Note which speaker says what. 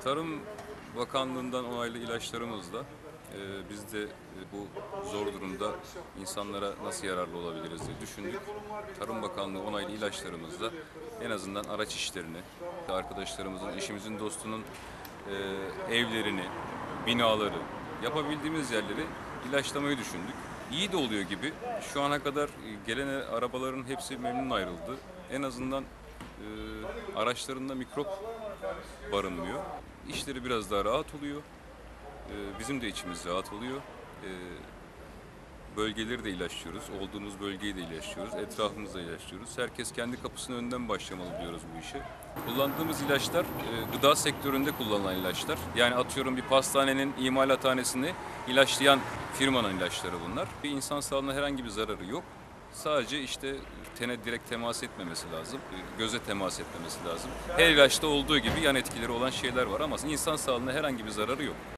Speaker 1: Tarım Bakanlığı'ndan onaylı ilaçlarımızla biz de bu zor durumda insanlara nasıl yararlı olabiliriz diye düşündük. Tarım Bakanlığı onaylı ilaçlarımızla en azından araç işlerini, arkadaşlarımızın, eşimizin, dostunun evlerini, binaları, yapabildiğimiz yerleri ilaçlamayı düşündük. İyi de oluyor gibi. Şu ana kadar gelen arabaların hepsi memnun ayrıldı. En azından araçlarında mikrop barınmıyor. İşleri biraz daha rahat oluyor. Bizim de içimiz rahat oluyor. Bölgeleri de ilaçlıyoruz. Olduğumuz bölgeyi de ilaçlıyoruz. Etrafımızı da ilaçlıyoruz. Herkes kendi kapısının önünden başlamalı diyoruz bu işe. Kullandığımız ilaçlar gıda sektöründe kullanılan ilaçlar. Yani atıyorum bir pastanenin imalathanesini ilaçlayan firmanın ilaçları bunlar. Bir insan sağlığına herhangi bir zararı yok. Sadece işte tene direkt temas etmemesi lazım, göze temas etmemesi lazım. Her ilaçta olduğu gibi yan etkileri olan şeyler var ama insan sağlığına herhangi bir zararı yok.